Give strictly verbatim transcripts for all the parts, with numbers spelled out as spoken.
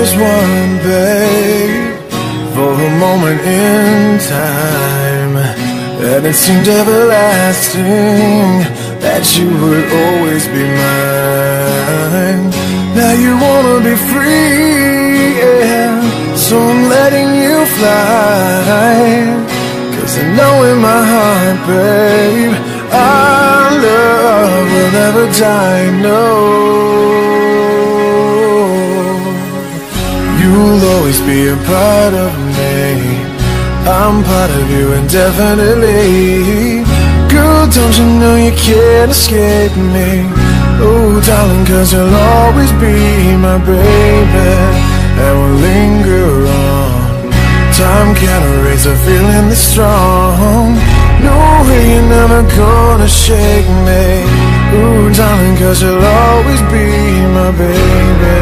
was one, babe, for a moment in time, and it seemed everlasting that you would always be mine. Now you wanna be free, yeah, so I'm letting you fly. Cause I know in my heart, babe, our love will never die, no. You'll always be a part of me, I'm part of you indefinitely. Girl, don't you know you can't escape me? Oh, darling, cause you'll always be my baby, and we'll linger on. Time can't erase a feeling this strong. No way you're never gonna shake me. Ooh, darling, cause you'll always be my baby.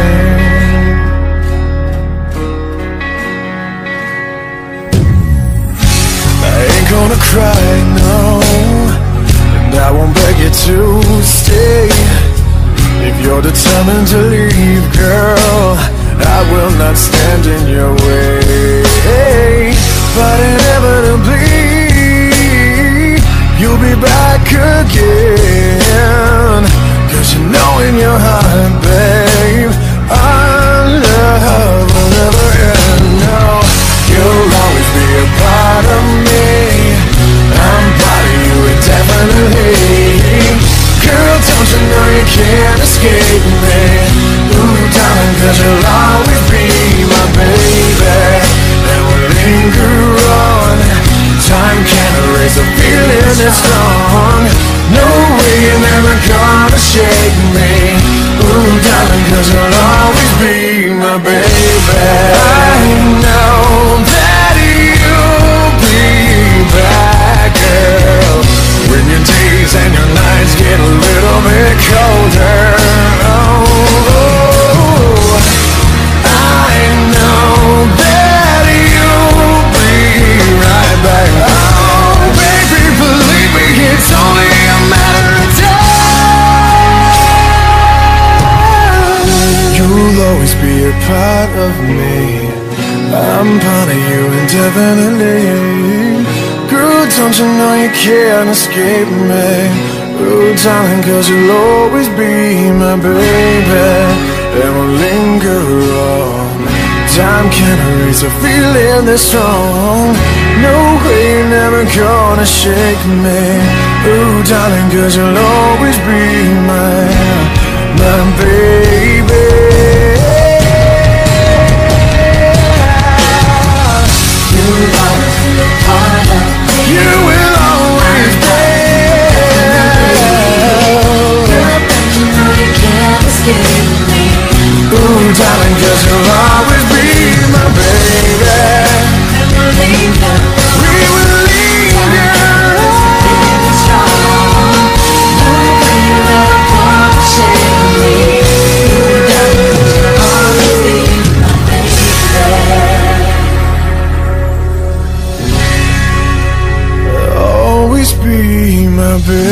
Gonna cry, no, and I won't beg you to stay. If you're determined to leave, girl, I will not stand in your way. But inevitably, you'll be back again. Cause you know in your heart, babe, our love will never end, no. You'll always be a part of me, I'm part of you indefinitely. Girl, don't you know you can't escape me? Ooh, darling, cause you'll always be my baby, and we'll linger on. Time can't erase a feeling that's strong. No way you're never gonna shake me. Ooh, darling, cause you'll always be my baby. I know that you'll be back, girl, when your days and your nights get a little bit colder. Oh, I know that you'll be right back. Oh, baby, believe me, it's only a matter of time. You'll always be a part of me, I'm part of you indefinitely. Girl, don't you know you can't escape me? Oh, darling, cause you'll always be my baby, and we'll linger on. Time can't erase a feeling this strong. No way you're never gonna shake me. Oh, darling, cause you'll always be my, my baby. You will always be. Girl, don't you know you can't escape me? Ooh, darling, cause you'll always be my baby, and we'll linger. We will linger. No way you're ever gonna shake me. Ooh, darling, cause you'll always be my baby. Always be my baby.